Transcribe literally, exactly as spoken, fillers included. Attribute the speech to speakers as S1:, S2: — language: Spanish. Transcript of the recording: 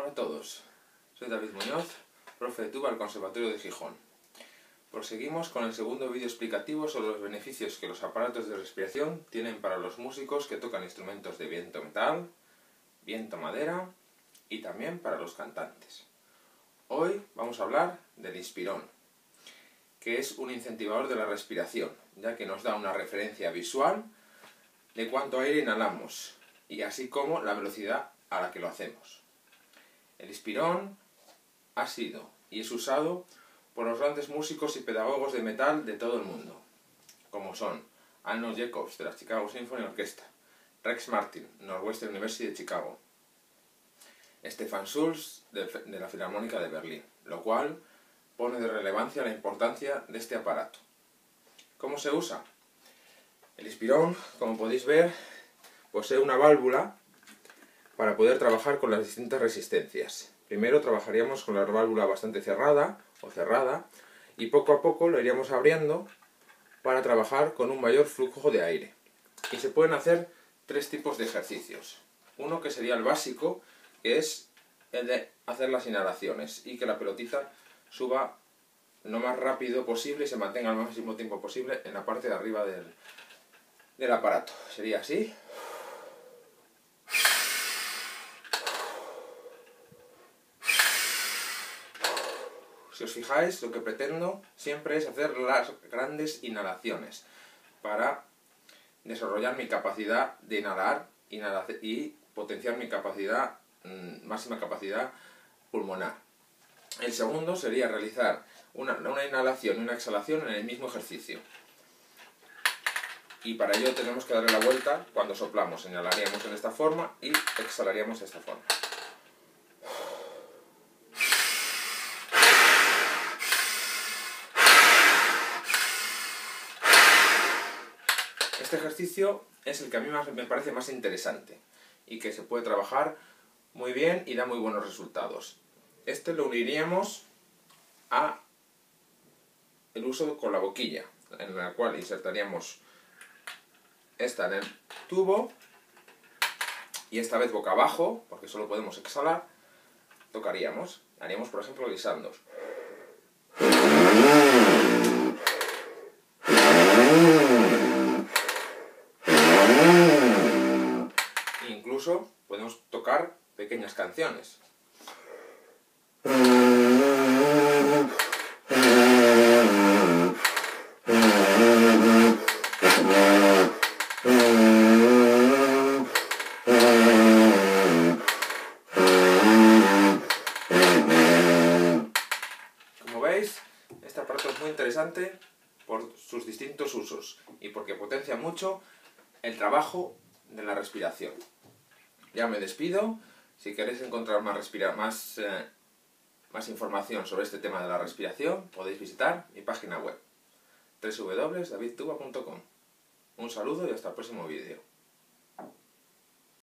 S1: Hola a todos, soy David Muñoz, profe de tuba al Conservatorio de Gijón. Proseguimos con el segundo vídeo explicativo sobre los beneficios que los aparatos de respiración tienen para los músicos que tocan instrumentos de viento metal, viento madera y también para los cantantes. Hoy vamos a hablar del inspirón, que es un incentivador de la respiración, ya que nos da una referencia visual de cuánto aire inhalamos y así como la velocidad a la que lo hacemos. El inspirón ha sido y es usado por los grandes músicos y pedagogos de metal de todo el mundo, como son Arnold Jacobs de la Chicago Symphony Orchestra, Rex Martin, Northwestern University de Chicago, Stefan Schulz de, de la Filarmónica de Berlín, lo cual pone de relevancia la importancia de este aparato. ¿Cómo se usa? El inspirón, como podéis ver, posee una válvula para poder trabajar con las distintas resistencias. Primero trabajaríamos con la válvula bastante cerrada o cerrada y poco a poco lo iríamos abriendo para trabajar con un mayor flujo de aire. Y se pueden hacer tres tipos de ejercicios. Uno que sería el básico, que es el de hacer las inhalaciones y que la pelotita suba lo más rápido posible y se mantenga al máximo tiempo posible en la parte de arriba del, del aparato. Sería así. Si os fijáis, lo que pretendo siempre es hacer las grandes inhalaciones para desarrollar mi capacidad de inhalar, inhalar y potenciar mi capacidad, máxima capacidad pulmonar. El segundo sería realizar una, una inhalación y una exhalación en el mismo ejercicio. Y para ello tenemos que darle la vuelta cuando soplamos. Inhalaríamos en esta forma y exhalaríamos de esta forma. Este ejercicio es el que a mí más, me parece más interesante y que se puede trabajar muy bien y da muy buenos resultados. Este lo uniríamos a el uso con la boquilla, en la cual insertaríamos esta en el tubo y esta vez boca abajo, porque solo podemos exhalar, tocaríamos, haríamos por ejemplo glissandos. Incluso podemos tocar pequeñas canciones. Como veis, este aparato es muy interesante por sus distintos usos y porque potencia mucho el trabajo de la respiración. Ya me despido. Si queréis encontrar más, respira más, eh, más información sobre este tema de la respiración, podéis visitar mi página web doble u doble u doble u punto david tuba punto com. Un saludo y hasta el próximo vídeo.